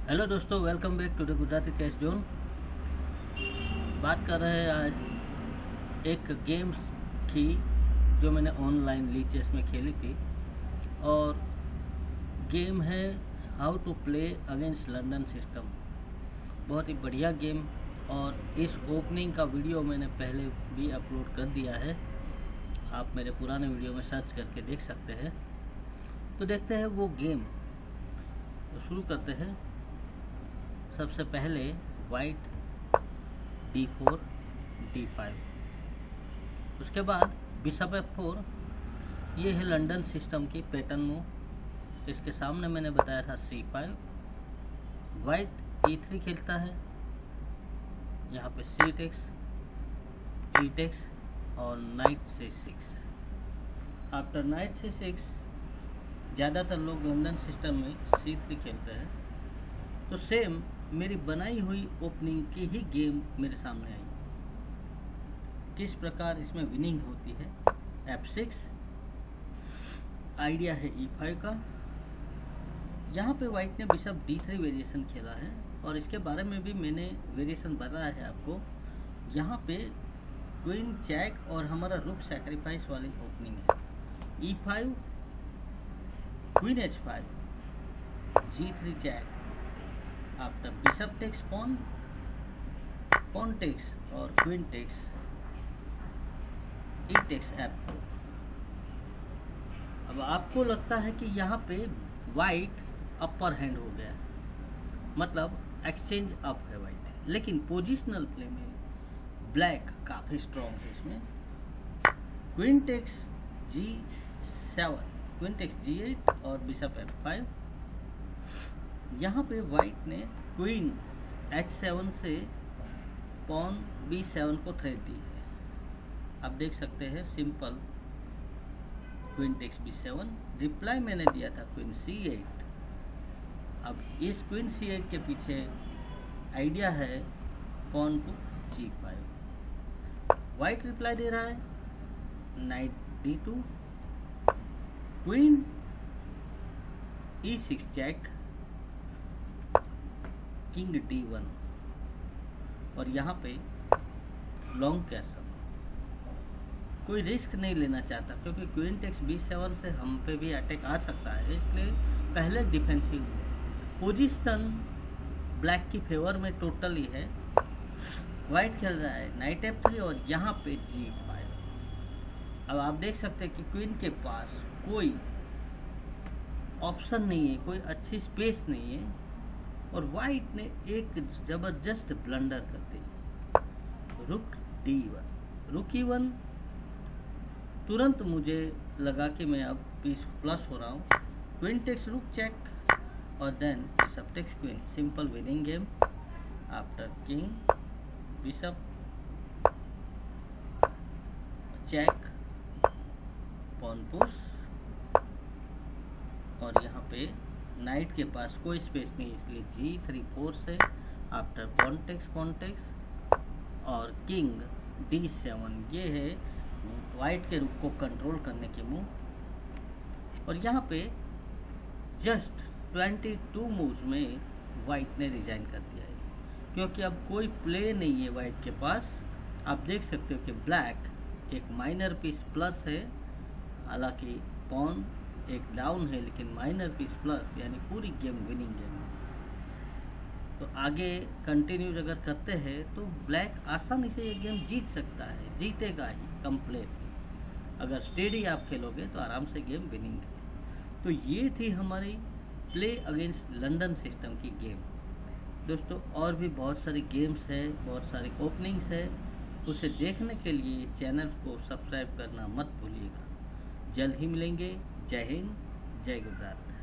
Hello दोस्तों, welcome back to the Gujarati chess zone. बात कर रहे हैं आज एक गेम की जो मैंने ऑनलाइन ली चेस में खेली थी, और गेम है how to play against London system. बहुत ही बढ़िया गेम, और इस ओपनिंग का वीडियो मैंने पहले भी अपलोड कर दिया है। आप मेरे पुराने वीडियो में सर्च करके देख सकते हैं। तो देखते हैं वो गेम। तो शुरू करते हैं। सबसे पहले वाइट d4 d5, उसके बाद बिशप f4। ये है लंदन सिस्टम की पैटर्न मूव। इसके सामने मैंने बताया था c5। वाइट e3 खेलता है, यहाँ पे c टेक्स, e टेक्स और knight c6। After knight c6 ज़्यादातर लोग लंदन सिस्टम में c3 खेलते हैं। तो सेम मेरी बनाई हुई ओपनिंग की ही गेम मेरे सामने आई। किस प्रकार इसमें विनिंग होती है। f6, आइडिया है e5 का। यहाँ पे वाइट ने बिशप d3 वेरिएशन खेला है, और इसके बारे में भी मैंने वेरिएशन बताया है आपको। यहाँ पे क्वीन चेक और हमारा रुक सैक्रिफाइस वाली ओपनिंग है। e5, queen h5, g3 check. After bishop takes pawn, pawn takes और queen takes, e takes f4। अब आपको लगता है कि यहाँ पे वाइट अपर हैंड हो गया, मतलब एक्सचेंज अप है वाइट, लेकिन पोजिशनल प्ले में ब्लैक काफी स्ट्रॉन्ग है। इसमें queen takes g7, queen takes g8 और बिशप f5। यहाँ पे वाइट ने क्वीन h7 से पॉन b7 को थ्रेट दी है। आप देख सकते हैं simple queen takes b7। Reply मैंने दिया था क्वीन c8। अब इस क्वीन c8 के पीछे आइडिया है pawn to g5। White reply दे रहा है night d2, queen e6 check, king d1, और यहाँ पे लॉन्ग कैसल। कोई रिस्क नहीं लेना चाहता, क्योंकि क्वीन टेक्स b7 से हम पे भी अटैक आ सकता है, इसलिए पहले डिफेंसिव पोजीशन ब्लैक की फेवर में टोटली है। वाइट खेल रहा है नाइट f3 और यहाँ पे g5। अब आप देख सकते हैं कि क्वीन के पास कोई ऑप्शन नहीं है, कोई अच्छी स्पेस नहीं है, और वाइट ने एक जबरदस्त ब्लंडर कर दी। रुक d1, रुक e1। तुरंत मुझे लगा कि मैं अब पीस प्लस हो रहा हूँ। क्वीन टेक्स रुक चेक, और then bishop takes queen. Simple winning game. After king bishop check, pawn push, और यहाँ पे नाइट के पास कोई स्पेस नहीं, इसलिए g3 4 से। आफ्टर पॉन टेक्स और किंग d7। ये है वाइट के रुक को कंट्रोल करने के मूव। और यहाँ पे जस्ट 22 मूव्स में वाइट ने रिजाइन कर दिया है, क्योंकि अब कोई प्ले नहीं है वाइट के पास। आप देख सकते हो कि ब्लैक एक माइनर पीस प्लस है, हालांकि पॉन एक डाउन है, लेकिन माइनर पीस प्लस, यानी पूरी गेम विनिंग गेम है। तो आगे कंटिन्यू अगर करते हैं तो ब्लैक आसानी से ये गेम जीत सकता है, जीतेगा ही कंप्लीटली। अगर स्टेडी आप खेलोगे तो आराम से गेम विनिंग है। तो ये थी हमारी प्ले अगेंस्ट लंदन सिस्टम की गेम। दोस्तों, और भी बहुत सारी गेम्स है, बहुत सारी ओपनिंग्स है, उसे देखने के लिए चैनल को सब्सक्राइब करना मत भूलिएगा। जल्द ही मिलेंगे। जय हिंद, जय गुजरात।